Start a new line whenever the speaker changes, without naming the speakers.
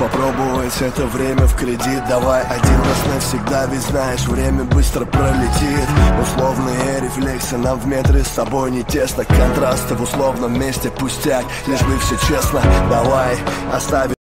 попробовать это время в кредит. Давай один раз навсегда, ведь знаешь, время быстро пролетит. Условные рефлексы нам в метре с тобой не тесно. Контрасты в условном месте пустяк, лишь бы все честно. Давай оставим